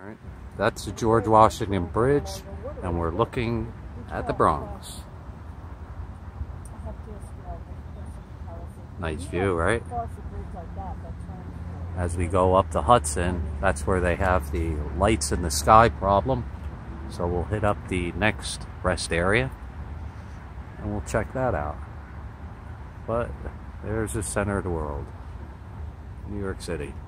Alright, that's the George Washington Bridge, and we're looking at the Bronx. Nice view, right? As we go up the Hudson, that's where they have the lights in the sky problem. So we'll hit up the next rest area and we'll check that out. But there's the center of the world, New York City.